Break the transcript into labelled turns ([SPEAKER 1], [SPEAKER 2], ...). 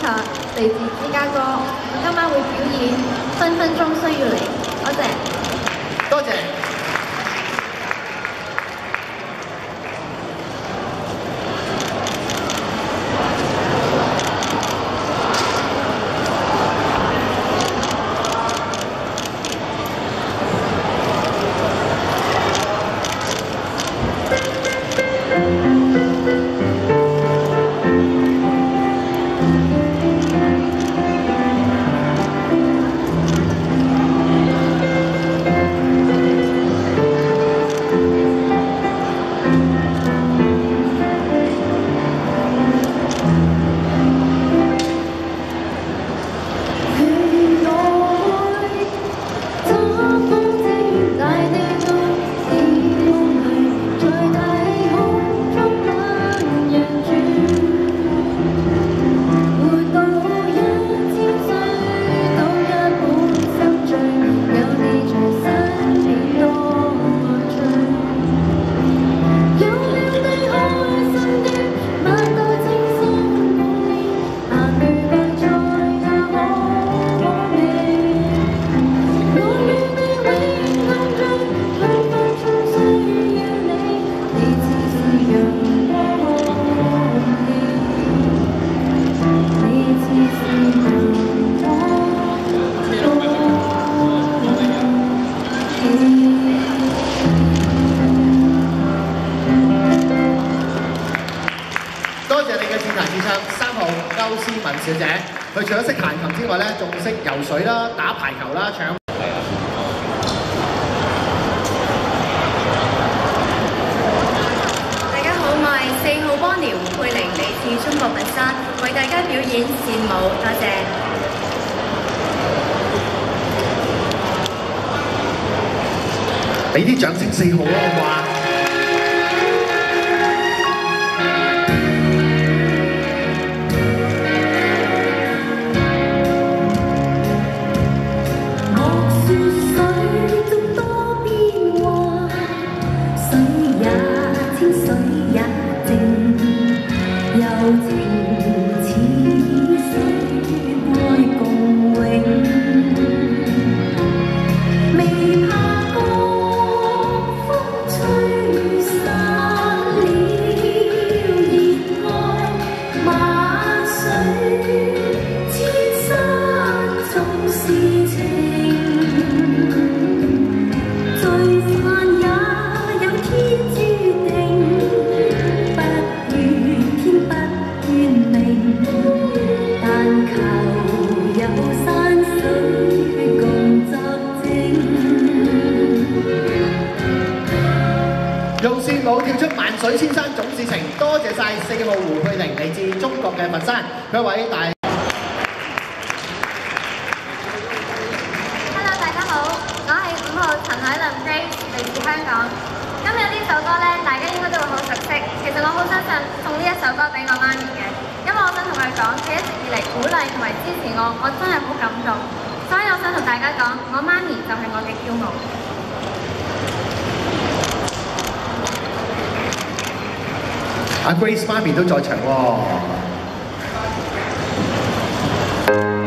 [SPEAKER 1] 查嚟自芝加哥，我今晚會表演分分鐘需要你，多謝。
[SPEAKER 2] 多謝。小姐，佢除咗識彈琴之外咧，仲識游水啦、打排球啦、唱。
[SPEAKER 3] 大家好，我係4號波苗胡佩玲，嚟自中國佛山，為大家表演扇舞，多謝。
[SPEAKER 2] 俾啲掌聲4號啊，好唔好啊？用扇舞跳出萬水千山總是情，多謝晒4號胡佩玲，嚟自中國嘅佛山，佢一位大。
[SPEAKER 1] Hello， 大家好，我係5號陳海琳 Grace， 嚟自香港。今日呢首歌咧，大家應該都會好熟悉。其實我好相信送呢一首歌俾我媽咪嘅，因為我想同佢講，佢一直以嚟鼓勵同埋支持我，我真係好感動。所以我想同大家講，我媽咪就係我嘅驕傲。
[SPEAKER 2] 阿 Grace 媽咪都在場喎。